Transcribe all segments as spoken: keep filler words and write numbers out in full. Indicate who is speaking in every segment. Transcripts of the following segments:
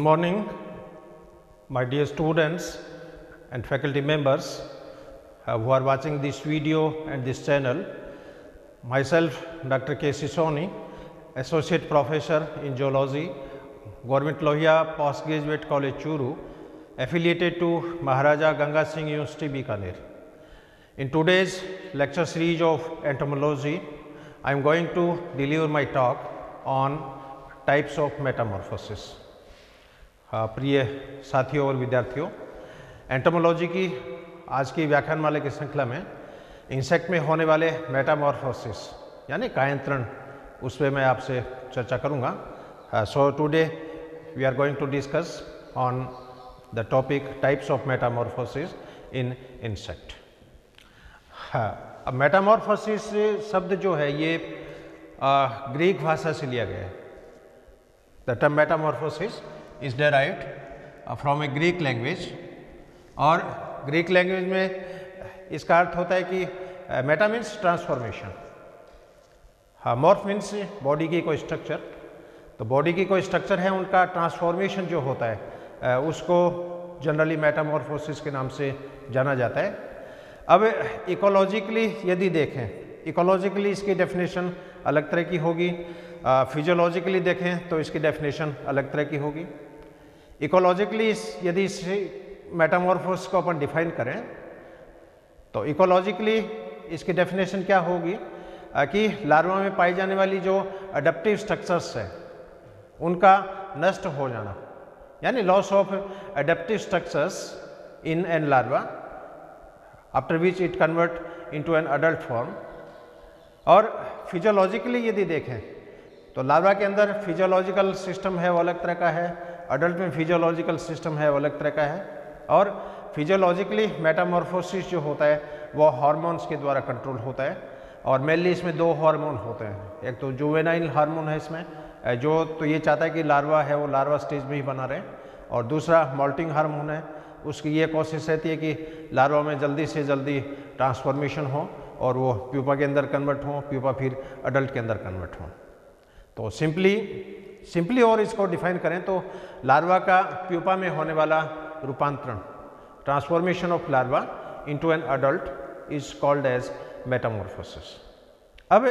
Speaker 1: morning, my dear students and faculty members uh, who are watching this video and this channel. Myself, Doctor K. C. Soni, Associate Professor in Zoology, Government Lohia Postgraduate College, Churu, affiliated to Maharaja Ganga Singh University, Bikaner. In today's lecture series of entomology, I am going to deliver my talk on types of metamorphosis. प्रिय साथियों और विद्यार्थियों, entomology की आज की व्याख्यान माला की श्रृंखला में इंसेक्ट में होने वाले मेटामॉर्फोसिस यानी कायांतरण उस पर मैं आपसे चर्चा करूंगा. So today we are going to discuss on the topic types of metamorphosis in insect. अब मेटामॉर्फोसिस शब्द जो है ये ग्रीक भाषा से लिया गया है. The term metamorphosis is derived uh, from a Greek language और ग्रीक लैंग्वेज में इसका अर्थ होता है कि मेटा मीन्स ट्रांसफॉर्मेशन, हाँ मॉर्फ मीन्स बॉडी की कोई स्ट्रक्चर. तो बॉडी की कोई स्ट्रक्चर है उनका ट्रांसफॉर्मेशन जो होता है uh, उसको जनरली मेटामॉर्फोसिस के नाम से जाना जाता है. अब इकोलॉजिकली यदि देखें, इकोलॉजिकली इसकी डेफिनेशन अलग तरह की होगी, फिजियोलॉजिकली uh, देखें तो इसकी डेफिनेशन अलग तरह की होगी. इकोलॉजिकली यदि इस मेटामॉर्फोसिस को अपन डिफाइन करें तो इकोलॉजिकली इसकी डेफिनेशन क्या होगी uh, कि लार्वा में पाई जाने वाली जो अडेप्टिव स्ट्रक्चर्स है उनका नष्ट हो जाना, यानी loss of adaptive structures in an larva after which it convert into an adult form. और फिजियोलॉजिकली यदि देखें तो लार्वा के अंदर फिजियोलॉजिकल सिस्टम है वो अलग तरह का है, अडल्ट में फिजियोलॉजिकल सिस्टम है वो अलग तरह का है. और फिजियोलॉजिकली मेटामॉर्फोसिस जो होता है वो हार्मोन्स के द्वारा कंट्रोल होता है. और मेनली इसमें दो हार्मोन होते हैं, एक तो जुवेनाइल हार्मोन है इसमें जो तो ये चाहता है कि लार्वा है वो लार्वा स्टेज में ही बना रहे, और दूसरा मॉल्टिंग हार्मोन है, उसकी ये कोशिश रहती है कि लार्वा में जल्दी से जल्दी ट्रांसफॉर्मेशन हो और वो प्यूपा के अंदर कन्वर्ट हो, प्यूपा फिर अडल्ट के अंदर कन्वर्ट हो. तो सिंपली सिंपली और इसको डिफाइन करें तो लार्वा का प्यूपा में होने वाला रूपांतरण, transformation of larva into an adult is called as metamorphosis. अब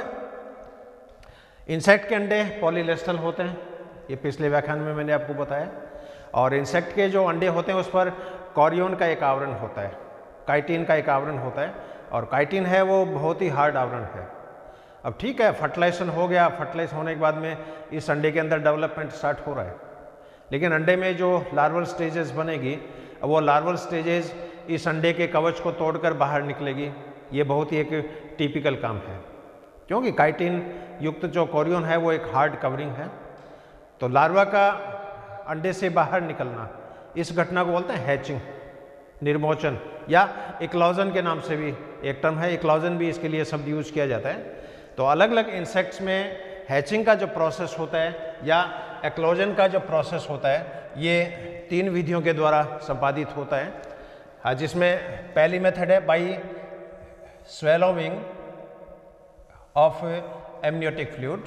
Speaker 1: इंसेक्ट के अंडे पॉलीलेस्टल होते हैं, ये पिछले व्याख्यान में मैंने आपको बताया. और इंसेक्ट के जो अंडे होते हैं उस पर कॉरियोन का एक आवरण होता है, काइटिन का एक आवरण होता है, और काइटिन है वो बहुत ही हार्ड आवरण है. अब ठीक है, फर्टिलाइजेशन हो गया, फर्टिलाइज होने के बाद में इस अंडे के अंदर डेवलपमेंट स्टार्ट हो रहा है, लेकिन अंडे में जो लार्वल स्टेजेस बनेगी वो लार्वल स्टेजेस इस अंडे के कवच को तोड़कर बाहर निकलेगी. ये बहुत ही एक टिपिकल काम है, क्योंकि काइटिन युक्त जो कोरियन है वो एक हार्ड कवरिंग है. तो लार्वा का अंडे से बाहर निकलना, इस घटना को बोलते हैं हैचिंग, निर्मोचन, या इक्लॉजन के नाम से भी एक टर्म है, इक्लॉजन भी इसके लिए शब्द यूज किया जाता है. तो अलग अलग इंसेक्ट्स में हैचिंग का जो प्रोसेस होता है या एक्लोजन का जो प्रोसेस होता है ये तीन विधियों के द्वारा संपादित होता है, हाँ, जिसमें पहली मेथड है by swallowing of amniotic fluid.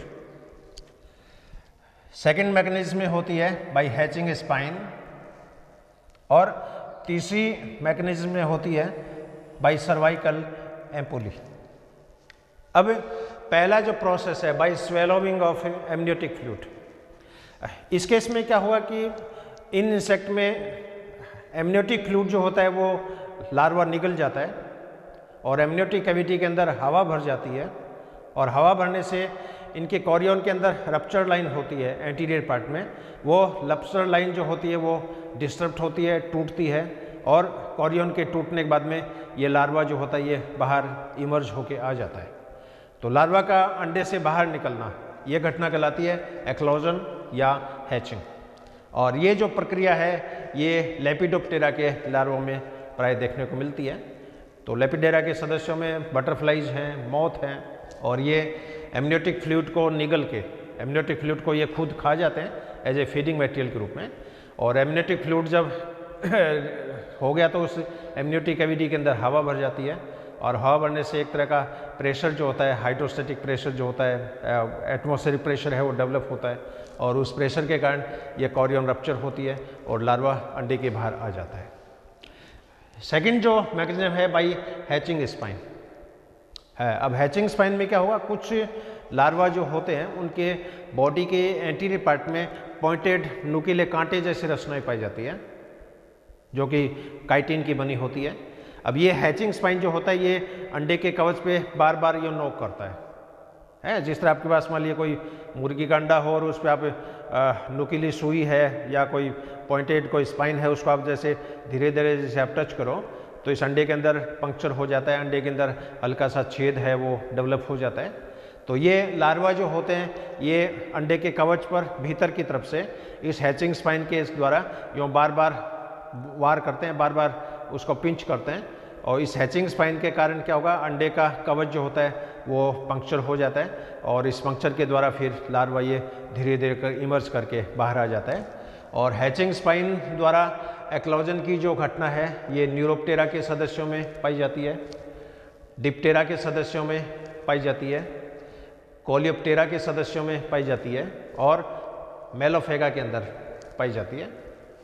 Speaker 1: Second mechanism में होती है बाई हैचिंग स्पाइन, और तीसरी मैकेनिज्म में होती है बाई सर्वाइकल एम्पुली. अब पहला जो प्रोसेस है by swallowing of amniotic fluid, इस केस में क्या हुआ कि इन इंसेक्ट में एमनियोटिक फ्लूइड जो होता है वो लार्वा निगल जाता है और एमनियोटिक कैविटी के अंदर हवा भर जाती है, और हवा भरने से इनके कॉरियन के अंदर रप्चर लाइन होती है एंटीरियर पार्ट में, वो रप्चर लाइन जो होती है वो डिस्टर्ब होती है, टूटती है, और कॉरियन के टूटने के बाद में ये लार्वा जो होता है ये बाहर इमर्ज होके आ जाता है. तो लार्वा का अंडे से बाहर निकलना ये घटना कहलाती है एक्लोजन या हैचिंग. और ये जो प्रक्रिया है ये लेपिडोप्टेरा के लार्वों में प्राय देखने को मिलती है. तो लेपिडेरा के सदस्यों में बटरफ्लाइज हैं, मॉथ हैं, और ये एमनियोटिक फ्लूइड को निगल के, एमनियोटिक फ्लूइड को ये खुद खा जाते हैं एज ए फीडिंग मटेरियल के रूप में. और एमनियोटिक फ्लूइड जब हो गया तो उस एमनियोटिक कैविटी के अंदर हवा भर जाती है और हवा बढ़ने से एक तरह का प्रेशर जो होता है, हाइड्रोस्टैटिक प्रेशर जो होता है, एटमॉस्फेरिक प्रेशर है, वो डेवलप होता है और उस प्रेशर के कारण ये कॉरियन रप्चर होती है और लार्वा अंडे के बाहर आ जाता है। सेकंड जो मैकेनिज्म है बाई हैचिंग स्पाइन है। अब हैचिंग स्पाइन में क्या होगा, कुछ लार्वा जो होते हैं उनके बॉडी के एंटीरियर पार्ट में पॉइंटेड नुकीले कांटे जैसी रचनाएं पाई जाती है जो कि काइटिन की बनी होती है। अब ये हैचिंग स्पाइन जो होता है ये अंडे के कवच पे बार बार ये नोक करता है है जिस तरह आपके पास मान लीजिए कोई मुर्गी का अंडा हो और उस पर आप नुकीली सुई है या कोई पॉइंटेड कोई स्पाइन है, उसको आप जैसे धीरे धीरे जैसे आप टच करो तो इस अंडे के अंदर पंक्चर हो जाता है, अंडे के अंदर हल्का सा छेद है वो डेवलप हो जाता है। तो ये लार्वा जो होते हैं ये अंडे के कवच पर भीतर की तरफ से इस हैचिंग स्पाइन के इस द्वारा यूँ बार बार वार करते हैं, बार बार उसको पिंच करते हैं और इस हैचिंग स्पाइन के कारण क्या होगा, अंडे का कवच जो होता है वो पंक्चर हो जाता है और इस पंक्चर के द्वारा फिर लार्वा ये धीरे धीरे कर इमर्ज करके बाहर आ जाता है। और हैचिंग स्पाइन द्वारा एक्लोजन की जो घटना है ये न्यूरोप्टेरा के सदस्यों में पाई जाती है, डिप्टेरा के सदस्यों में पाई जाती है, कोलियोप्टेरा के सदस्यों में पाई जाती है और मेलोफेगा के अंदर पाई जाती है।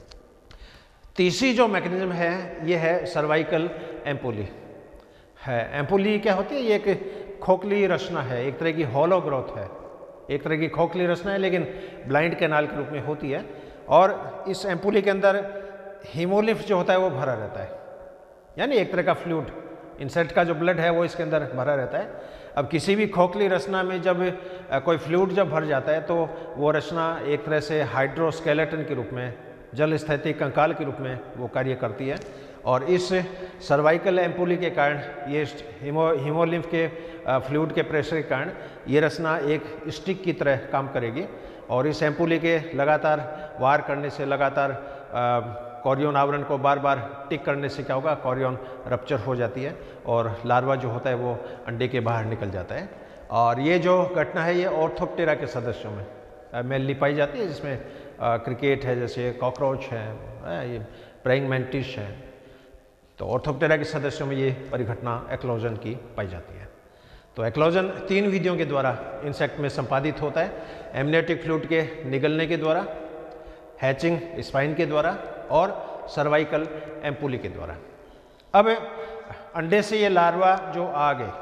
Speaker 1: तीसरी जो मैकेनिज्म है ये है सर्वाइकल एम्पुली है। एम्पुली क्या होती है, ये एक खोखली रचना है, एक तरह की हॉलो ग्रोथ है, एक तरह की खोखली रचना है लेकिन ब्लाइंड कैनाल के रूप में होती है और इस एम्पुली के अंदर हीमोलिम्फ जो होता है वो भरा रहता है, यानी एक तरह का फ्लूइड, इंसेक्ट का जो ब्लड है वो इसके अंदर भरा रहता है। अब किसी भी खोखली रचना में जब कोई फ्लूइड जब भर जाता है तो वो रचना एक तरह से हाइड्रोस्केलेटन के रूप में, जल स्थिति कंकाल के रूप में वो कार्य करती है और इस सर्वाइकल एम्पुली के कारण ये हीमो हीमोलिम्फ के फ्लूइड के प्रेशर के कारण ये रचना एक स्टिक की तरह काम करेगी और इस एम्पुली के लगातार वार करने से, लगातार कॉरियन आवरण को बार बार टिक करने से क्या होगा, कॉरियन रप्चर हो जाती है और लार्वा जो होता है वो अंडे के बाहर निकल जाता है। और ये जो घटना है ये ऑर्थोप्टेरा के सदस्यों में मेनली पाई जाती है, जिसमें क्रिकेट है, जैसे कॉकरोच है, ये प्रेइंग मैंटिस है। तो ऑर्थोप्टेरा के सदस्यों में ये परिघटना एक्लोजन की पाई जाती है। तो एक्लोजन तीन विधियों के द्वारा इंसेक्ट में संपादित होता है, एमनियोटिक फ्लूइड के निगलने के द्वारा, हैचिंग स्पाइन के द्वारा और सर्वाइकल एम्पुली के द्वारा। अब अंडे से ये लार्वा जो आ गए,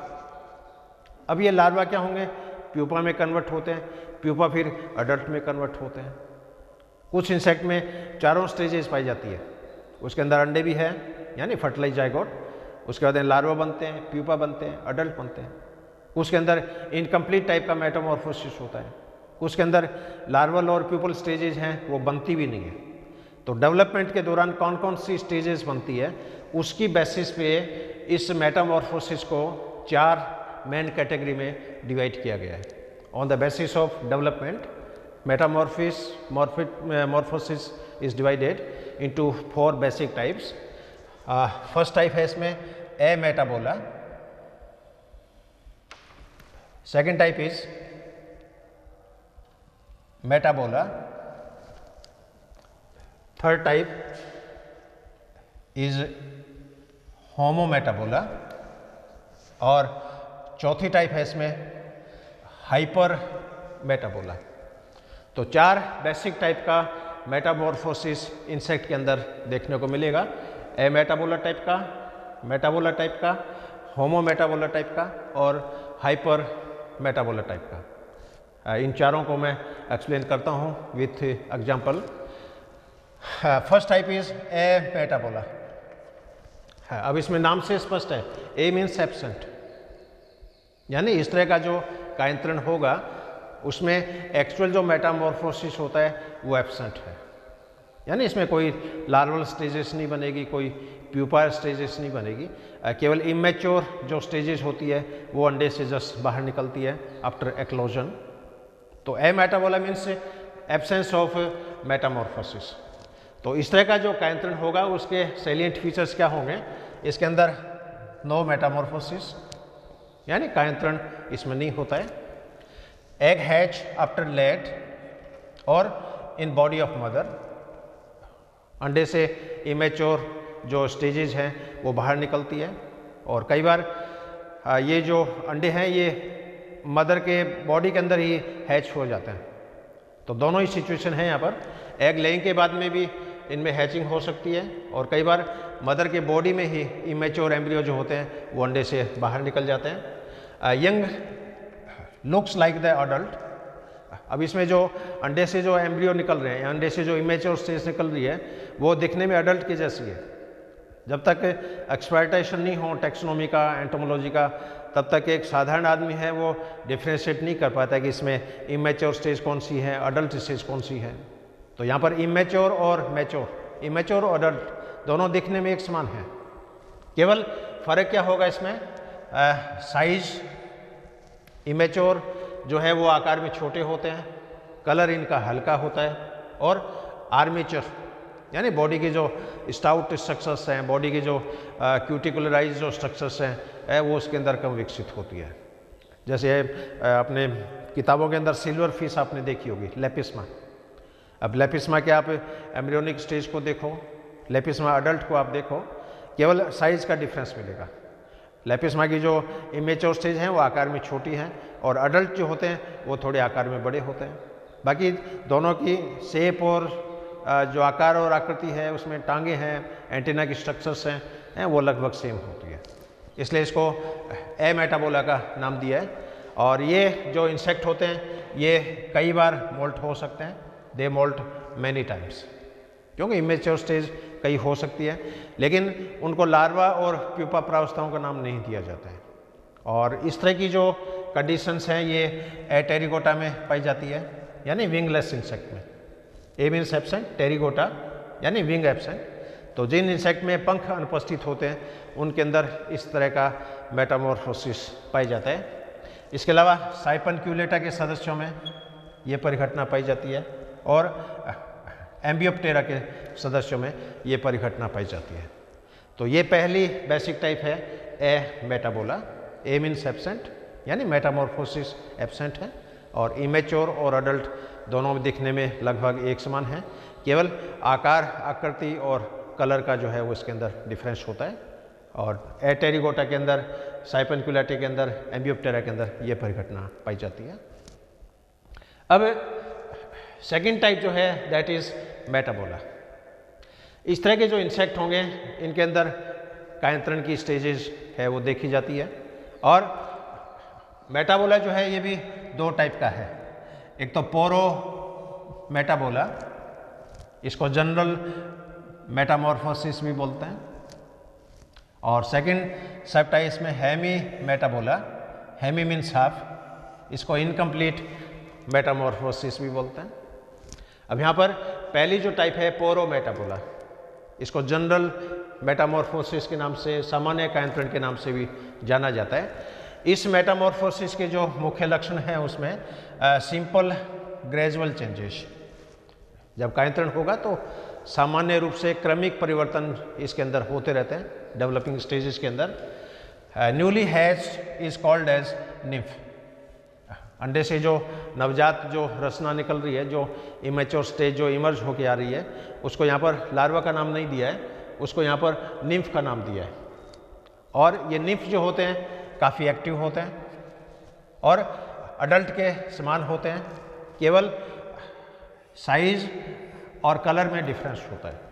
Speaker 1: अब ये लार्वा क्या होंगे, प्यूपा में कन्वर्ट होते हैं, प्यूपा फिर अडल्ट में कन्वर्ट होते हैं। कुछ इंसेक्ट में चारों स्टेजेस पाई जाती है, उसके अंदर अंडे भी है यानी फर्टिलाइज जाइगोट, उसके बाद लार्वा बनते हैं, प्यूपा बनते हैं, अडल्ट बनते हैं। उसके अंदर इनकम्प्लीट टाइप का मेटामॉर्फोसिस होता है, उसके अंदर लार्वल और प्यूपल स्टेजेस हैं वो बनती भी नहीं है। तो डेवलपमेंट के दौरान कौन कौन सी स्टेजेस बनती है उसकी बेसिस पे इस मेटामॉर्फोसिस को चार मेन कैटेगरी में डिवाइड किया गया है। On the basis of development metamorphosis is divided into four basic types. First type है इसमें ametabola, second type is metabola, third type is homometabola और चौथी टाइप है इसमें हाइपर मेटाबोला। तो चार बेसिक टाइप का मेटामॉर्फोसिस इंसेक्ट के अंदर देखने को मिलेगा, ए मेटाबोला टाइप का, मेटाबोला टाइप का, होमोमेटाबोला टाइप का और हाइपर मेटाबोला टाइप का। इन चारों को मैं एक्सप्लेन करता हूँ with example. First type is ametabola. अब इसमें नाम से स्पष्ट है, ए मीन्स एब्सेंट, यानी इस तरह का जो कायंत्रण होगा उसमें एक्चुअल जो मेटामॉर्फोसिस होता है वो एब्सेंट है, यानी इसमें कोई लार्वल स्टेजेस नहीं बनेगी, कोई प्यूपा स्टेजेस नहीं बनेगी, केवल इमेच्योर जो स्टेजेस होती है वो अंडे से जस्ट बाहर निकलती है आफ्टर एक्लोजन। तो ametabola means absence of metamorphosis. तो इस तरह का जो कायंत्रण होगा उसके सैलिएंट फीचर्स क्या होंगे, इसके अंदर नो मेटामॉर्फोसिस यानी कायंत्रण इसमें नहीं होता है, एग हैच आफ्टर लेट और इन बॉडी ऑफ मदर, अंडे से इमेच्योर जो स्टेजेस हैं वो बाहर निकलती है और कई बार आ, ये जो अंडे हैं ये मदर के बॉडी के अंदर ही हैच हो जाते हैं। तो दोनों ही सिचुएशन है यहाँ पर, एग लेइंग के बाद में भी इनमें हैचिंग हो सकती है और कई बार मदर के बॉडी में ही इमेच्योर एम्ब्रियो जो होते हैं वो अंडे से बाहर निकल जाते हैं। Young looks like the adult. अब इसमें जो अंडे से जो एम्ब्रियो निकल रहे हैं, अंडे से जो इमेच्योर स्टेज निकल रही है वो दिखने में अडल्ट की जैसी है। जब तक एक्सप्लॉयटेशन नहीं हो टैक्सोनॉमी का, एंटोमोलॉजी का, तब तक एक साधारण आदमी है वो डिफ्रेंशिएट नहीं कर पाता कि इसमें इमेच्योर स्टेज कौन सी है, अडल्ट स्टेज कौन सी है। तो यहाँ पर इमेच्योर और मैच्योर, इमेच्योर और अडल्ट दोनों दिखने में एक समान है। केवल फर्क क्या होगा इसमें, साइज इमेच्योर जो है वो आकार में छोटे होते हैं, कलर इनका हल्का होता है और आर्मेचर यानी बॉडी की जो स्टाउट स्ट्रक्चर्स हैं, बॉडी की जो क्यूटिकुलराइज जो स्ट्रक्चर्स हैं है, वो उसके अंदर कम विकसित होती है। जैसे अपने किताबों के अंदर सिल्वर फिश आपने देखी होगी, लेपिस्मा। अब लेपिस्मा के आप एम्ब्रियोनिक स्टेज को देखो, लेपिस्मा अडल्ट को आप देखो, केवल साइज का डिफरेंस मिलेगा। लेपिस्मा की जो इमेच्योर स्टेज हैं वो आकार में छोटी हैं और अडल्ट जो होते हैं वो थोड़े आकार में बड़े होते हैं। बाकी दोनों की शेप और जो आकार और आकृति है उसमें टांगे हैं, एंटीना की स्ट्रक्चर्स हैं, हैं वो लगभग सेम होती है, इसलिए इसको ए मेटाबोला का नाम दिया है। और ये जो इंसेक्ट होते हैं ये कई बार मोल्ट हो सकते हैं, दे मोल्ट मैनी टाइम्स, क्योंकि इमेच्योर स्टेज कई हो सकती है, लेकिन उनको लार्वा और प्यूपा प्रावस्थाओं का नाम नहीं दिया जाता है। और इस तरह की जो कंडीशंस हैं ये एटेरिगोटा में पाई जाती है, यानी विंगलेस इंसेक्ट में। ए मीन्स एब्सेंट, टेरिगोटा यानी विंग एब्सेंट। तो जिन इंसेक्ट में पंख अनुपस्थित होते हैं उनके अंदर इस तरह का मेटामॉर्फोसिस पाई जाता है। इसके अलावा साइपनक्यूलेटा के सदस्यों में ये परिघटना पाई जाती है और एम्बियोप्टेरा के सदस्यों में ये परिघटना पाई जाती है। तो ये पहली बेसिक टाइप है ametabola. A means absent यानी मेटामॉर्फोसिस एब्सेंट है और इमेच्योर और अडल्ट दोनों में दिखने में लगभग एक समान है, केवल आकार, आकृति और कलर का जो है वो इसके अंदर डिफरेंस होता है। और एटेरिगोटा के अंदर, साइपनक्यूलेटा के अंदर, एम्बियोप्टेरा के अंदर ये परिघटना पाई जाती है। अब सेकंड टाइप जो है दैट इज मेटाबोला। इस तरह के जो इंसेक्ट होंगे इनके अंदर कायंत्रण की स्टेजेस है वो देखी जाती है। और मेटाबोला जो है ये भी दो टाइप का है, एक तो पोरो मेटाबोला, इसको जनरल मेटामॉर्फोसिस भी बोलते हैं, और सेकंड सबटाइप इसमें hemimetabola, hemi means half, इसको इनकम्प्लीट मेटामॉर्फोसिस भी बोलते हैं। अब यहाँ पर पहली जो टाइप है पोरो मेटाबोला, इसको जनरल मेटामॉर्फोसिस के नाम से, सामान्य कायंत्रण के नाम से भी जाना जाता है। इस मेटामॉर्फोसिस के जो मुख्य लक्षण हैं उसमें सिंपल ग्रेजुअल चेंजेस, जब कायंत्रण होगा तो सामान्य रूप से क्रमिक परिवर्तन इसके अंदर होते रहते हैं डेवलपिंग स्टेजेस के अंदर। Newly hatched is called as nymph. अंडे से जो नवजात जो रचना निकल रही है, जो इमेच्योर स्टेज जो इमर्ज होके आ रही है, उसको यहाँ पर लार्वा का नाम नहीं दिया है, उसको यहाँ पर निम्फ का नाम दिया है। और ये निम्फ जो होते हैं काफ़ी एक्टिव होते हैं और अडल्ट के समान होते हैं, केवल साइज और कलर में डिफरेंस होता है।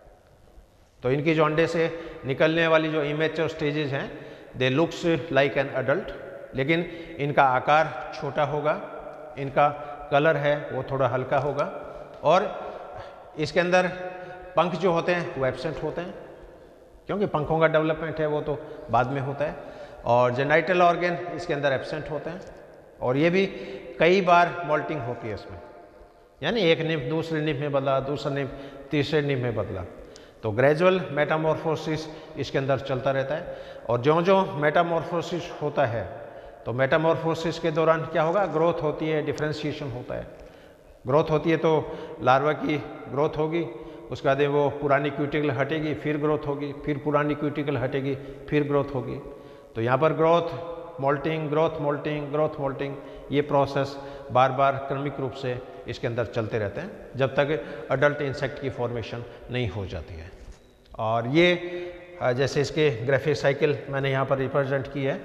Speaker 1: तो इनकी जो अंडे से निकलने वाली जो इमेच्योर स्टेजेस हैं they looks like an adult, लेकिन इनका आकार छोटा होगा, इनका कलर है वो थोड़ा हल्का होगा और इसके अंदर पंख जो होते हैं वो एब्सेंट होते हैं, क्योंकि पंखों का डेवलपमेंट है वो तो बाद में होता है। और जेनाइटल ऑर्गन इसके अंदर एब्सेंट होते हैं और ये भी कई बार मोल्टिंग होती है इसमें, यानी एक निम्फ दूसरे निम्फ में बदला, दूसरा निम्फ तीसरे निम्फ में बदला। तो ग्रेजुअल मेटामॉर्फोसिस इसके अंदर चलता रहता है। और जो जो मेटामॉर्फोसिस होता है तो मेटामॉर्फोसिस के दौरान क्या होगा, ग्रोथ होती है, डिफ्रेंशिएशन होता है। ग्रोथ होती है तो लार्वा की ग्रोथ होगी, उसके बाद वो पुरानी क्यूटिकल हटेगी, फिर ग्रोथ होगी, फिर पुरानी क्यूटिकल हटेगी, फिर ग्रोथ होगी। तो यहाँ पर growth moulting, growth moulting, growth moulting, ये प्रोसेस बार बार क्रमिक रूप से इसके अंदर चलते रहते हैं जब तक अडल्ट इंसेक्ट की फॉर्मेशन नहीं हो जाती है। और ये जैसे इसके ग्राफिक साइकिल मैंने यहाँ पर रिप्रेजेंट की है,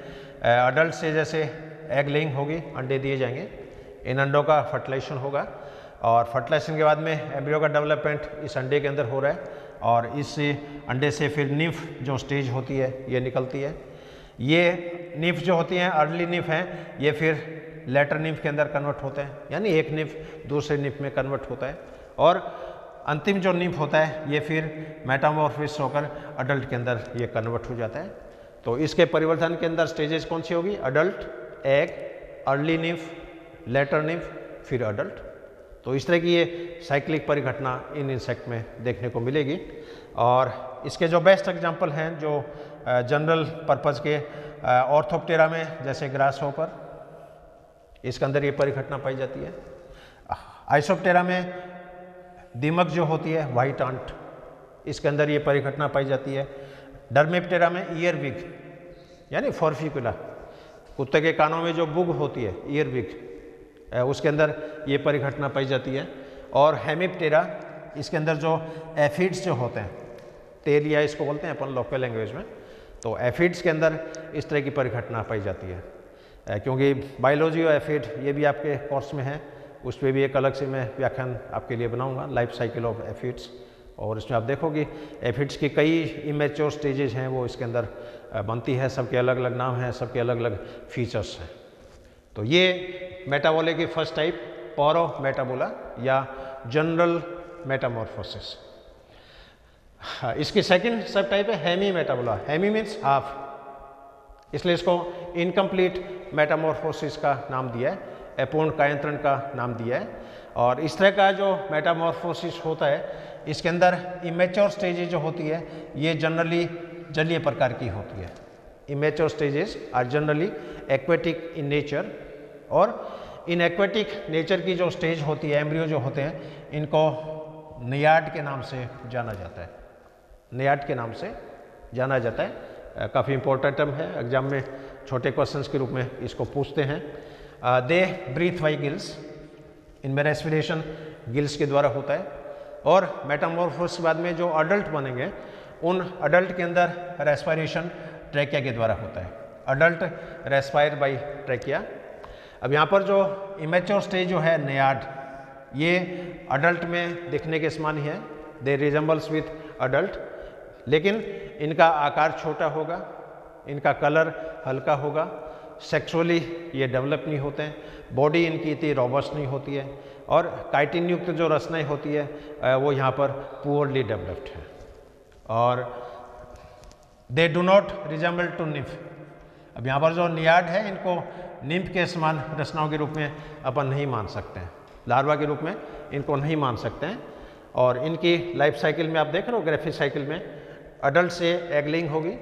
Speaker 1: अडल्ट से जैसे एग लेइंग होगी, अंडे दिए जाएंगे, इन अंडों का फर्टिलाइजेशन होगा और फर्टिलाइजेशन के बाद में एम्ब्रियो का डेवलपमेंट इस अंडे के अंदर हो रहा है और इस अंडे से फिर निम्फ जो स्टेज होती है ये निकलती है। ये निम्फ जो होती हैं अर्ली निम्फ हैं, ये फिर लेटर निम्फ के अंदर कन्वर्ट होते हैं, यानी एक निम्फ दूसरे निम्फ में कन्वर्ट होता है और अंतिम जो निम्फ होता है ये फिर मेटामॉर्फोसिस होकर अडल्ट के अंदर ये कन्वर्ट हो जाता है। तो इसके परिवर्तन के अंदर स्टेजेस कौन सी होगी? Adult, egg, early nymph, later nymph, फिर अडल्ट। तो इस तरह की ये साइक्लिक परिघटना इन इंसेक्ट में देखने को मिलेगी। और इसके जो बेस्ट एग्जांपल हैं जो जनरल पर्पज़ के ऑर्थोप्टेरा में, जैसे ग्रास होपर, इसके अंदर ये परिघटना पाई जाती है। आइसोप्टेरा में दीमक जो होती है, वाइट आंट, इसके अंदर ये परिघटना पाई जाती है। डर्मेप्टेरा में ईयर विग यानी फॉर्फिकुला, कुत्ते के कानों में जो बुग होती है ईयर विग, उसके अंदर ये परिघटना पाई जाती है। और हेमिप्टेरा, इसके अंदर जो एफिड्स जो होते हैं, तेलिया इसको बोलते हैं अपन लोकल लैंग्वेज में, तो एफिड्स के अंदर इस तरह की परिघटना पाई जाती है। क्योंकि बायोलॉजी और एफिड ये भी आपके कोर्स में है, उस पर भी एक अलग से मैं व्याख्यान आपके लिए बनाऊंगा, लाइफ साइकिल ऑफ एफिड्स, और इसमें आप देखोगे एफिड्स की कई इमेच्योर स्टेजेज हैं वो इसके अंदर बनती है, सबके अलग अलग नाम हैं, सबके अलग अलग फीचर्स हैं। तो ये मेटाबोले की फर्स्ट टाइप पोरो मेटाबोला या जनरल मेटामॉर्फोसिस। इसकी सेकंड सब टाइप है hemimetabola. Hemi means half, इसलिए इसको इनकम्प्लीट मेटामॉर्फोसिस का नाम दिया है, अपूर्ण कायांतरण का नाम दिया है। और इस तरह का जो मेटामॉर्फोसिस होता है इसके अंदर इमेच्योर स्टेजेज जो होती है ये जनरली जलीय प्रकार की होती है। Immature stages are generally aquatic in nature, और इन एक्वेटिक नेचर की जो स्टेज होती है, एम्ब्रियो जो होते हैं, इनको नियाड के नाम से जाना जाता है। नियाड के नाम से जाना जाता है। काफ़ी इंपॉर्टेंट टर्म है, एग्जाम में छोटे क्वेश्चंस के रूप में इसको पूछते हैं। दे ब्रीथ बाई गिल्स, इनमें रेस्पिरेशन गिल्स के द्वारा होता है। और मेटामॉर्फोसिस के बाद में जो अडल्ट बनेंगे उन अडल्ट के अंदर रेस्पिरेशन ट्रैकिया के द्वारा होता है। Adult respire by trachea. अब यहाँ पर जो इमेच्योर स्टेज जो है नियाड, ये अडल्ट में दिखने के समान ही है, दे रिजेंबल्स विथ अडल्ट, लेकिन इनका आकार छोटा होगा, इनका कलर हल्का होगा, सेक्सुअली ये डेवलप नहीं होते हैं, बॉडी इनकी इतनी रॉबस्ट नहीं होती है, और काइटिन युक्त जो रचनाएं होती है वो यहाँ पर पुअरली डेवलप्ड है। और they do not resemble to nymph. अब यहाँ पर जो नियाड है इनको निम्फ के समान रचनाओं के रूप में अपन नहीं मान सकते हैं, लार्वा के रूप में इनको नहीं मान सकते हैं। और इनकी लाइफ साइकिल में आप देख रहे हो, ग्रेफिक साइकिल में अडल्ट से एग लेइंग होगी,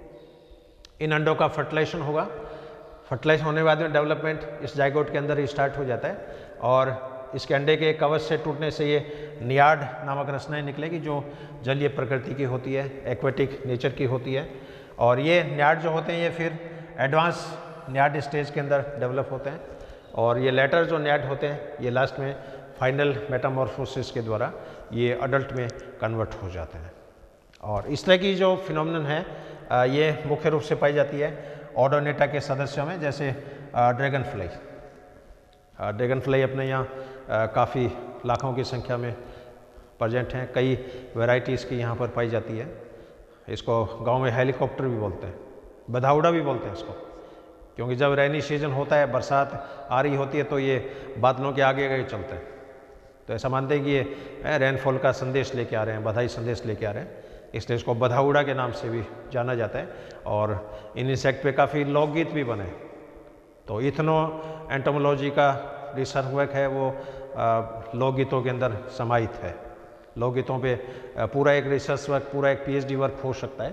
Speaker 1: इन अंडों का फर्टिलाइजेशन होगा, फर्टिलाइज होने के बाद में डेवलपमेंट इस जाइगोट के अंदर ही स्टार्ट हो जाता है, और इसके अंडे के कवच से टूटने से ये नियाड नामक रचनाएं निकलेगी जो जलीय प्रकृति की होती है, एक्वेटिक नेचर की होती है। और ये नियाड जो होते हैं ये फिर एडवांस नियाड स्टेज के अंदर डेवलप होते हैं, और ये लेटर जो नियाड होते हैं ये लास्ट में फाइनल मेटामॉर्फोसिस के द्वारा ये अडल्ट में कन्वर्ट हो जाते हैं। और इस तरह की जो फिनोमिनन है ये मुख्य रूप से पाई जाती है ऑर्डोनेटा के सदस्यों में, जैसे ड्रैगन फ्लाई। ड्रैगन फ्लाई अपने यहाँ काफ़ी लाखों की संख्या में प्रेजेंट हैं, कई वैरायटीज़ की यहाँ पर पाई जाती है। इसको गांव में हेलीकॉप्टर भी बोलते हैं, बधाउड़ा भी बोलते हैं इसको, क्योंकि जब रेनी सीजन होता है, बरसात आ रही होती है, तो ये बादलों के आगे आगे चलते हैं, तो ऐसा मानते हैं कि ये रेनफॉल का संदेश लेके आ रहे हैं, बधाई संदेश लेके आ रहे हैं, इसलिए इसको बधाउड़ा के नाम से भी जाना जाता है। और इन इंसेक्ट पे काफ़ी लोकगीत भी बने। तो इथनो एंटोमोलॉजी का रिसर्च वर्क है वो लोकगीतों के अंदर समाहित है। लोकगीतों पे पूरा एक रिसर्च वर्क, पूरा एक पीएचडी वर्क हो सकता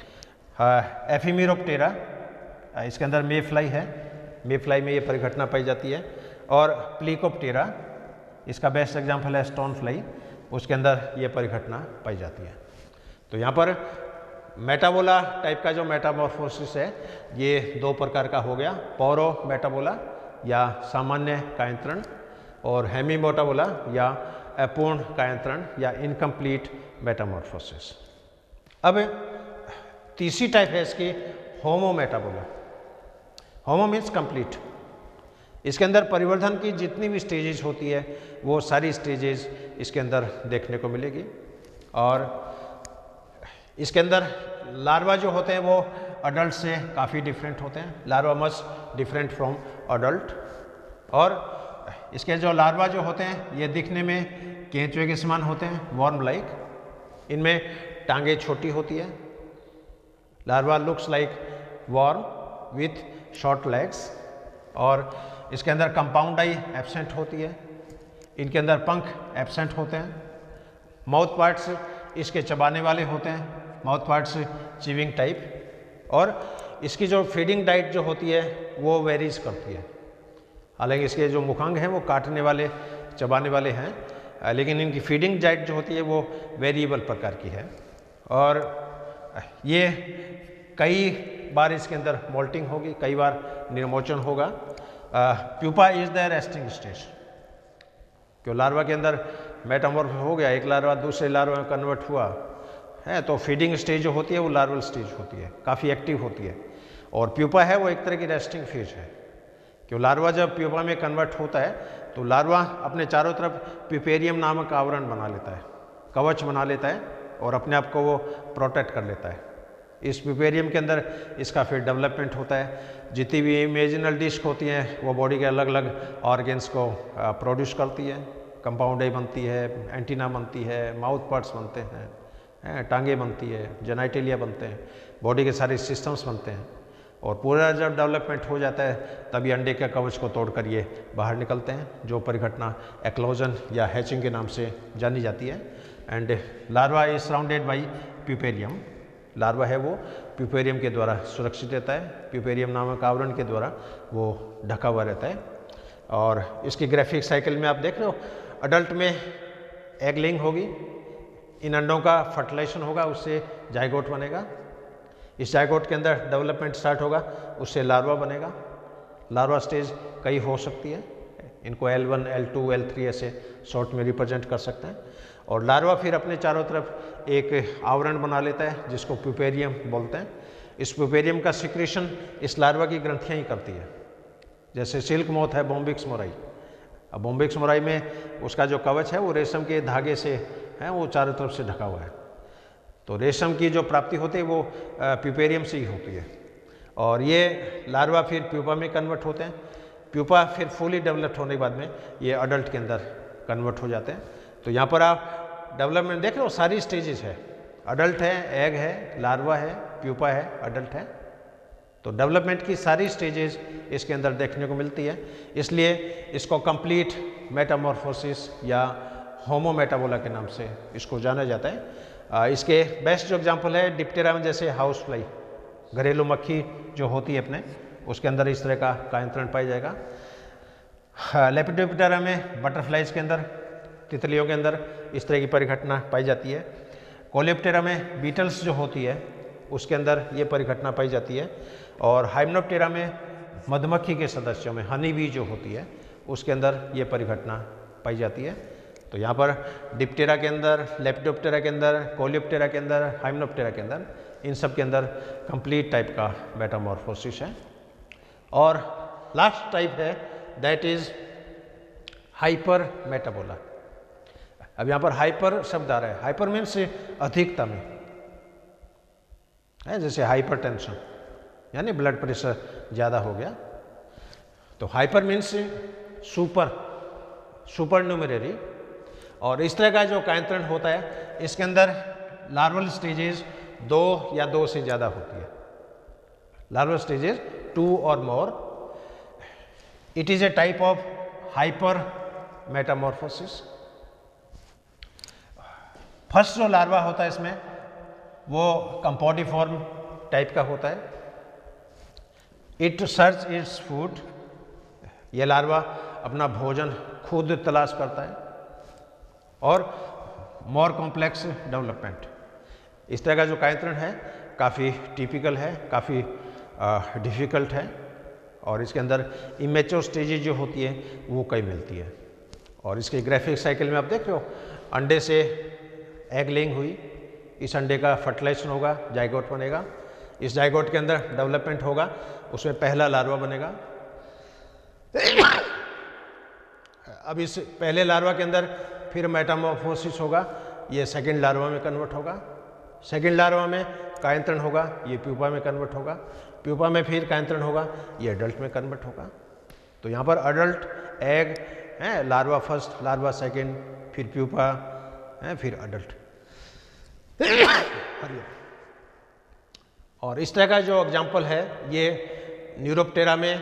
Speaker 1: है। एफिमेरोप्टेरा, इसके अंदर मे फ्लाई है, मे फ्लाई में ये परिघटना पाई जाती है। और प्लीकोप्टेरा, इसका बेस्ट एग्जाम्पल है स्टोन फ्लाई, उसके अंदर ये परिघटना पाई जाती है। तो यहाँ पर मेटाबोला टाइप का जो मेटामॉर्फोसिस है ये दो प्रकार का हो गया, पोरो मेटाबोला या सामान्य कायांतरण, और हेमी मेटाबोला या अपूर्ण कायांतरण या इनकम्प्लीट मेटामॉर्फोसिस। अब तीसरी टाइप है इसकी होमो मेटाबोला। होमो मीन्स कंप्लीट। इसके अंदर परिवर्धन की जितनी भी स्टेजेस होती है वो सारी स्टेजेस इसके अंदर देखने को मिलेगी। और इसके अंदर लार्वा जो होते हैं वो अडल्ट से काफ़ी डिफरेंट होते हैं। Larva much different from adult. और इसके जो लार्वा जो होते हैं ये दिखने में केंचुए के समान होते हैं, वर्म लाइक। इनमें टांगे छोटी होती है। Larva looks like worm with short legs. और इसके अंदर कंपाउंड आई एब्सेंट होती है। इनके अंदर पंख एब्सेंट होते हैं। माउथ पार्ट्स इसके चबाने वाले होते हैं, माउथ पार्ट्स चिविंग टाइप। और इसकी जो फीडिंग डाइट जो होती है वो वेरीज करती है। हालांकि इसके जो मुखांग हैं वो काटने वाले चबाने वाले हैं, लेकिन इनकी फीडिंग डाइट जो होती है वो वेरिएबल प्रकार की है। और ये कई बार इसके अंदर मोल्टिंग होगी, कई बार निर्मोचन होगा। Pupa is the resting stage. क्यों लार्वा के अंदर मेटामॉर्फ हो गया, एक लार्वा दूसरे लार्वा में कन्वर्ट हुआ है, तो फीडिंग स्टेज जो होती है वो लार्वल स्टेज होती है, काफ़ी एक्टिव होती है। और प्यूपा है वो एक तरह की रेस्टिंग फेज है। क्यों लार्वा जब प्यूपा में कन्वर्ट होता है तो लार्वा अपने चारों तरफ प्यूपेरियम नामक आवरण बना लेता है, कवच बना लेता है और अपने आप को वो प्रोटेक्ट कर लेता है। इस प्यूपेरियम के अंदर इसका फिर डेवलपमेंट होता है। जितनी भी इमेजिनल डिस्क होती हैं वो बॉडी के अलग अलग ऑर्गेन्स को प्रोड्यूस करती है। कंपाउंड आई बनती है, एंटीना बनती है, माउथ पार्ट्स बनते हैं, टांगे बनती है, जेनाइटेलिया बनते हैं, बॉडी के सारे सिस्टम्स बनते हैं। और पूरा जब डेवलपमेंट हो जाता है तभी अंडे के कवच को तोड़कर ये बाहर निकलते हैं, जो परिघटना एक्लोजन या हैचिंग के नाम से जानी जाती है। And larva is surrounded by puparium. Larva है वो प्यूपेरियम के द्वारा सुरक्षित रहता है, प्यूपेरियम नामक आवरण के द्वारा वो ढका हुआ रहता है। और इसकी ग्राफिक साइकिल में आप देख रहे हो, अडल्ट में एग लेइंग होगी, इन अंडों का फर्टिलाइजेशन होगा, उससे जाइगोट बनेगा। इस जाइगोट के अंदर डेवलपमेंट स्टार्ट होगा, उससे लार्वा बनेगा। लार्वा स्टेज कई हो सकती है, इनको L one, L two, L three ऐसे शॉर्ट में रिप्रेजेंट कर सकते हैं। और लार्वा फिर अपने चारों तरफ एक आवरण बना लेता है जिसको प्यूपेरियम बोलते हैं। इस प्यूपेरियम का सिक्रेशन इस लार्वा की ग्रंथियाँ ही करती है। जैसे सिल्क मोथ है, बॉम्बिक्स मोराई। अब बॉम्बिक्स मोराई में उसका जो कवच है वो रेशम के धागे से है, वो चारों तरफ से ढका हुआ है। तो रेशम की जो प्राप्ति होती है वो प्यूपेरियम से ही होती है। और ये लार्वा फिर प्यूपा में कन्वर्ट होते हैं। प्यूपा फिर फुली डेवलप्ड होने के बाद में ये अडल्ट के अंदर कन्वर्ट हो जाते हैं। तो यहाँ पर आप डेवलपमेंट देख रहे हो, सारी स्टेजेस है। अडल्ट है, एग है, लार्वा है, प्यूपा है, अडल्ट है। तो डेवलपमेंट की सारी स्टेजेस इसके अंदर देखने को मिलती है। इसलिए इसको कंप्लीट मेटामॉर्फोसिस या होमो मेटाबोला के नाम से इसको जाना जाता है। आ, इसके बेस्ट जो एग्जांपल है डिप्टेरा में, जैसे हाउस फ्लाई, घरेलू मक्खी जो होती है अपने, उसके अंदर इस तरह का कायंत्रण पाया जाएगा। लेपिडोप्टेरा में, बटरफ्लाइज के अंदर, तितलियों के अंदर इस तरह की परिघटना पाई जाती है। कोलेप्टेरा में बीटल्स जो होती है उसके अंदर ये परिघटना पाई जाती है। और हाइमेनोप्टेरा में मधुमक्खी के सदस्यों में, हनी बी जो होती है उसके अंदर ये परिघटना पाई जाती है। तो यहाँ पर डिप्टेरा के अंदर, लेपिडोप्टेरा के अंदर, कोलेप्टेरा के अंदर, हाइमेनोप्टेरा के अंदर, इन सब के अंदर कंप्लीट टाइप का मेटामॉर्फोसिस है। और लास्ट टाइप है दैट इज हाइपर मेटाबोला। अब यहाँ पर हाइपर शब्द आ रहा है। हाइपर मीन्स अधिकता में है, जैसे हाइपरटेंशन यानी ब्लड प्रेशर ज़्यादा हो गया। तो hyper means super, super numerary. और इस तरह का जो कायंत्रण होता है इसके अंदर लार्वल स्टेजेस दो या दो से ज़्यादा होती है। लार्वल स्टेजेस टू और मोर। It is a type of hypermetamorphosis. First जो लार्वा होता है इसमें वो कंपोडिफॉर्म टाइप का होता है। It search its food. ये लार्वा अपना भोजन खुद तलाश करता है। और मोर कॉम्प्लेक्स डेवलपमेंट, इस तरह का जो कायंत्रण है काफ़ी टिपिकल है, काफ़ी डिफ़िकल्ट है। और इसके अंदर इमेच्योर स्टेजेज जो होती है वो कई मिलती है। और इसके ग्राफिक साइकिल में आप देख रहे हो, अंडे से एग लेइंग हुई, इस अंडे का फर्टिलाइजेशन होगा, जाइगोट बनेगा। इस जाइगोट के अंदर डेवलपमेंट होगा, उसमें पहला लार्वा बनेगा। अब इस पहले लार्वा के अंदर फिर मेटामॉर्फोसिस होगा, ये सेकंड लार्वा में कन्वर्ट होगा। सेकंड लार्वा में कायंत्रण होगा, ये प्यूपा में कन्वर्ट होगा। प्यूपा में फिर कायंत्रण होगा, ये अडल्ट में कन्वर्ट होगा। तो यहाँ पर अडल्ट, एग है, लार्वा फर्स्ट, लार्वा सेकंड, फिर प्यूपा है, फिर अडल्ट। और इस तरह का जो एग्जाम्पल है ये न्यूरोप्टेरा में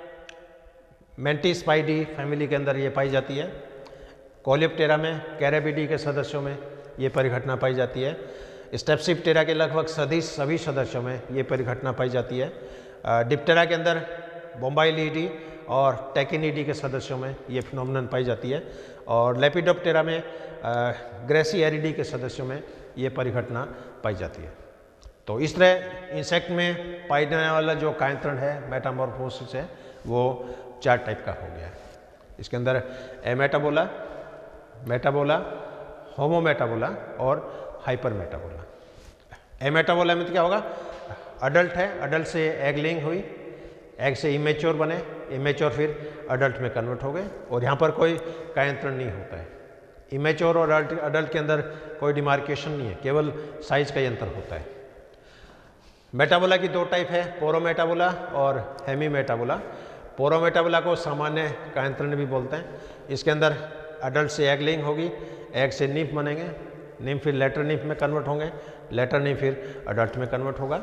Speaker 1: मेंटिस्पाइडी फैमिली के अंदर ये पाई जाती है। कोलियोप्टेरा में कैरेबिडी के सदस्यों में ये परिघटना पाई जाती है। स्टेप्सिप्टेरा के लगभग सभी सभी सदस्यों में ये परिघटना पाई जाती है। डिप्टेरा के अंदर बोम्बाइलिडी और टेकिनिडी के सदस्यों में ये फिनोमिनन पाई जाती है। और लेपिडोप्टेरा में ग्रेसिएरिडी के सदस्यों में ये परिघटना पाई जाती है। तो इस तरह इंसेक्ट में पाए जाने वाला जो कायंत्रण है, मेटामॉर्फोसिस है, वो चार टाइप का हो गया है। इसके अंदर एमेटाबोला, मेटाबोला, होमोमेटाबोला और हाइपर मेटाबोला। एमेटाबोला में तो क्या होगा, अडल्ट है, अडल्ट से एग लेइंग हुई, एग से इमेच्योर बने, इमेच्योर फिर अडल्ट में कन्वर्ट हो गए, और यहाँ पर कोई कायंत्रण नहीं होता है। इमेच्योर और अडल्ट अडल्ट के अंदर कोई डिमार्केशन नहीं है, केवल साइज का ही अंतर होता है। मेटाबोला की दो टाइप है, पोरोमेटाबोला और हेमी मेटाबोला। पोरोमेटाबोला को सामान्य कायंत्रण भी बोलते हैं। इसके अंदर अडल्ट से एग लेइंग होगी, एग से नीफ बनेंगे, नीफ फिर लेटर नीफ में कन्वर्ट होंगे, लेटर नीफ फिर अडल्ट में कन्वर्ट होगा।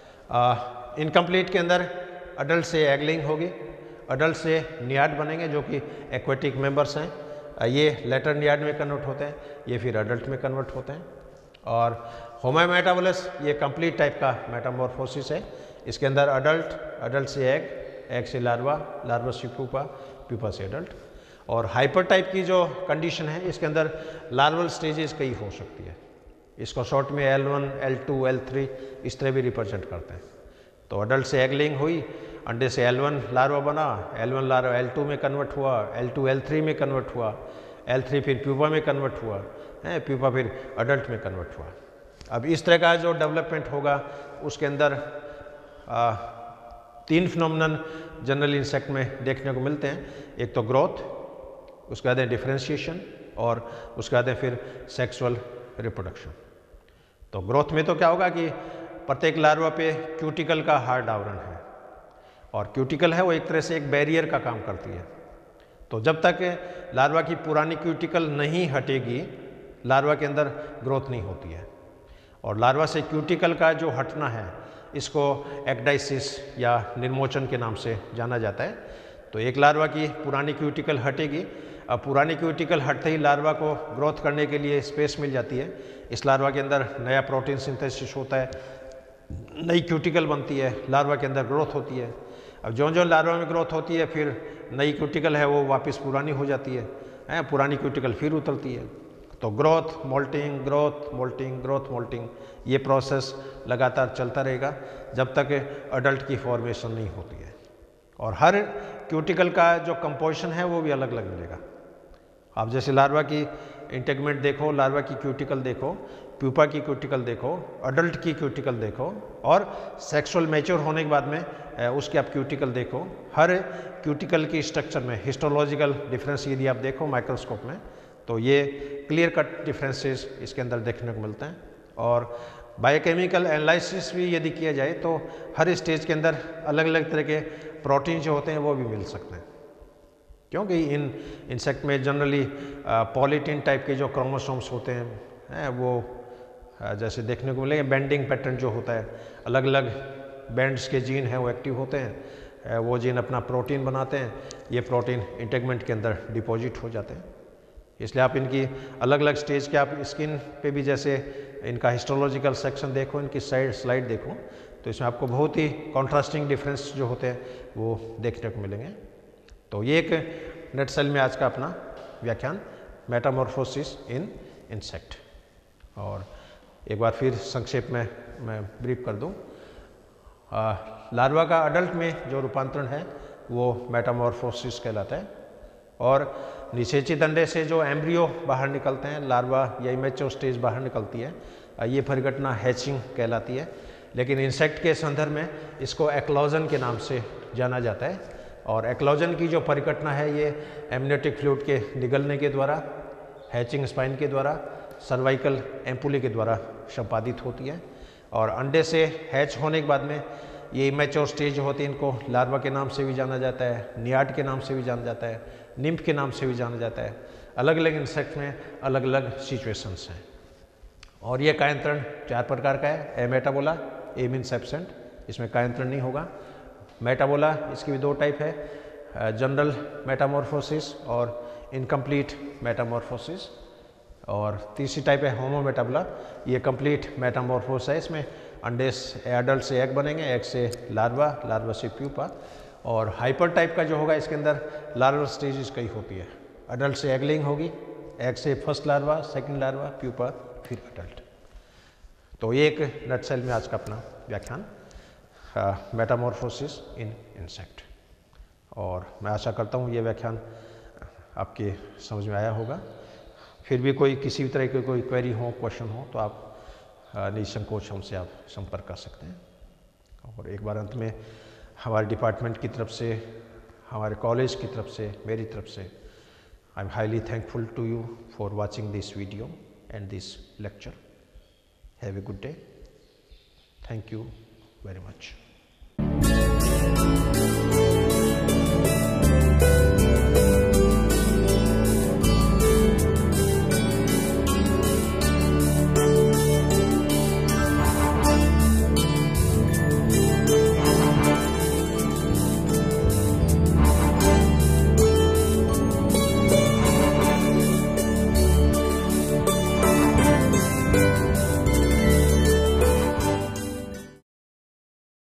Speaker 1: इनकम्प्लीट के अंदर अडल्ट से एग लेइंग होगी, अडल्ट से नियाड बनेंगे जो कि एक्वेटिक मेंबर्स हैं, ये लेटर नियाड में कन्वर्ट होते हैं, ये फिर अडल्ट में कन्वर्ट होते हैं। और होमोमेटाबोलस ये कंप्लीट टाइप का मेटामॉर्फोसिस है। इसके अंदर अडल्ट, अडल्ट से एग, एग से लार्वा, लार्वा से प्यूपा, प्यूपा से अडल्ट। और हाइपर टाइप की जो कंडीशन है, इसके अंदर लार्वल स्टेजेस कई हो सकती है। इसको शॉर्ट में L one, L two, L three इस तरह भी रिप्रेजेंट करते हैं। तो अडल्ट से एग लेइंग हुई, अंडे से एल वन लार्वा बना, L one larva L two में कन्वर्ट हुआ, एल टू एल थ्री में कन्वर्ट हुआ, एल थ्री फिर प्यूपा में कन्वर्ट हुआ है, प्यूपा फिर अडल्ट में कन्वर्ट हुआ। अब इस तरह का जो डेवलपमेंट होगा उसके अंदर आ, तीन फिनोमिनन जनरल इंसेक्ट में देखने को मिलते हैं। एक तो ग्रोथ, उसके बाद है डिफरेंशिएशन, और उसके बाद है फिर सेक्सुअल रिप्रोडक्शन। तो ग्रोथ में तो क्या होगा कि प्रत्येक लार्वा पे क्यूटिकल का हार्ड आवरण है, और क्यूटिकल है वो एक तरह से एक बैरियर का काम करती है। तो जब तक लार्वा की पुरानी क्यूटिकल नहीं हटेगी, लार्वा के अंदर ग्रोथ नहीं होती है। और लार्वा से क्यूटिकल का जो हटना है, इसको एक्डाइसिस या निर्मोचन के नाम से जाना जाता है। तो एक लार्वा की पुरानी क्यूटिकल हटेगी, अब पुरानी क्यूटिकल हटते ही लार्वा को ग्रोथ करने के लिए स्पेस मिल जाती है। इस लार्वा के अंदर नया प्रोटीन सिंथेसिस होता है, नई क्यूटिकल बनती है, लार्वा के अंदर ग्रोथ होती है। अब जो जो लार्वा में ग्रोथ होती है, फिर नई क्यूटिकल है वो वापस पुरानी हो जाती है, है पुरानी क्यूटिकल फिर उतरती है। तो growth moulting, growth moulting, growth moulting, ये प्रोसेस लगातार चलता रहेगा जब तक अडल्ट की फॉर्मेशन नहीं होती है। और हर क्यूटिकल का जो कंपोजिशन है वो भी अलग अलग मिलेगा। आप जैसे लार्वा की इंटेगमेंट देखो, लार्वा की क्यूटिकल देखो, प्यूपा की क्यूटिकल देखो, अडल्ट की क्यूटिकल देखो, और सेक्सुअल मैच्योर होने के बाद में उसकी आप क्यूटिकल देखो। हर क्यूटिकल की स्ट्रक्चर में हिस्टोलॉजिकल डिफरेंस यदि आप देखो माइक्रोस्कोप में, तो ये क्लियर कट डिफरेंसेस इसके अंदर देखने को मिलते हैं। और बायोकेमिकल एनालिसिस भी यदि किया जाए तो हर स्टेज के अंदर अलग अलग तरह के प्रोटीन जो होते हैं वो भी मिल सकते हैं, क्योंकि इन इंसेक्ट में जनरली पॉलीटिन टाइप के जो क्रोमोसोम्स होते हैं, हैं वो आ, जैसे देखने को मिलेगा बेंडिंग पैटर्न जो होता है, अलग अलग बैंड्स के जीन हैं वो एक्टिव होते हैं, वो जीन अपना प्रोटीन बनाते हैं, ये प्रोटीन इंटेगमेंट के अंदर डिपॉजिट हो जाते हैं। इसलिए आप इनकी अलग अलग स्टेज के आप स्किन पे भी जैसे इनका हिस्टोलॉजिकल सेक्शन देखो, इनकी साइड स्लाइड देखो, तो इसमें आपको बहुत ही कॉन्ट्रास्टिंग डिफरेंस जो होते हैं वो देखने को मिलेंगे। तो ये एक नेटसेल में आज का अपना व्याख्यान मेटामॉर्फोसिस इन इंसेक्ट। और एक बार फिर संक्षेप में मैं ब्रीफ कर दूं, लार्वा का अडल्ट में जो रूपांतरण है वो मेटामॉर्फोसिस कहलाता है। और निषेचित अंडे से जो एम्ब्रियो बाहर निकलते हैं, लार्वा या इमेच्योर स्टेज बाहर निकलती है, ये परिघटना हैचिंग कहलाती है। लेकिन इंसेक्ट के संदर्भ में इसको एक्लोजन के नाम से जाना जाता है। और एक्लोजन की जो परिघटना है ये एमनियोटिक फ्लूइड के निगलने के द्वारा, हैचिंग स्पाइन के द्वारा, सर्वाइकल एम्पुले के द्वारा संपादित होती है। और अंडे से हैच होने के बाद में ये इमेच्योर स्टेज होती है, इनको लार्वा के नाम से भी जाना जाता है, नियाड के नाम से भी जाना जाता है, निम्फ के नाम से भी जाना जाता है। अलग अलग इंसेक्ट में अलग अलग सिचुएशंस हैं। और ये कायंत्रण चार प्रकार का है। Ametabola, a means absent, इसमें कायंत्रण नहीं होगा। मेटाबोला, इसकी भी दो टाइप है, जनरल मेटामॉर्फोसिस और इनकम्प्लीट मेटामॉर्फोसिस। और तीसरी टाइप है होमो मेटाबोला, ये कंप्लीट मेटामॉर्फोसिस है। इसमें अंडे से एडल्ट से एग बनेंगे, एग से लार्वा, लार्वा से प्यूपा। और हाइपर टाइप का जो होगा इसके अंदर लार्वा स्टेजेस कई होती है। अडल्ट से एग लेइंग होगी, एग से first larva, second larva, pupa, फिर अडल्ट। तो ये एक नटसेल में आज का अपना व्याख्यान मेटामॉर्फोसिस इन इंसेक्ट। और मैं आशा करता हूँ ये व्याख्यान आपके समझ में आया होगा। फिर भी कोई किसी भी तरह की कोई क्वेरी हो, क्वेश्चन हो तो आप निसंकोच हमसे आप संपर्क कर सकते हैं। और एक बार अंत में हमारे डिपार्टमेंट की तरफ से, हमारे कॉलेज की तरफ से, मेरी तरफ से I am highly thankful to you for watching this video and this lecture. Have a good day. Thank you very much.